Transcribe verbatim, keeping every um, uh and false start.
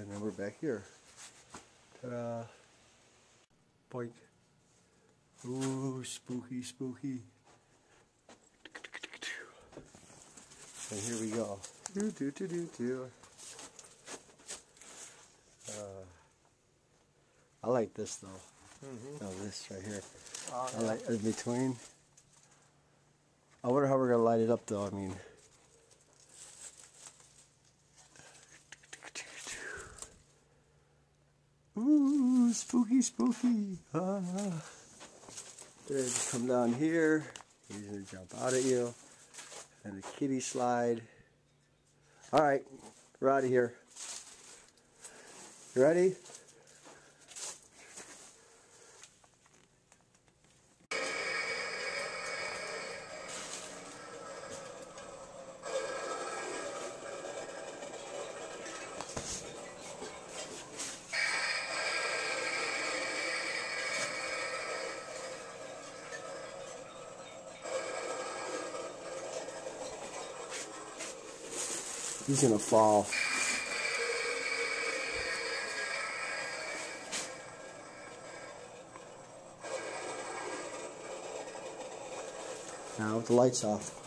And then we're back here. Ta-da. Boink. Ooh, spooky, spooky. And here we go. Do, do, do, do, do. Uh, I like this though. Mm-hmm. Oh, this right here. Oh, yeah. I like in between. I wonder how we're gonna light it up though. I mean, ooh, spooky, spooky. Ah. Then just come down here. He's gonna jump out at you, and the kitty slide. All right, we're out of here. You ready? He's gonna fall. Now with the lights off.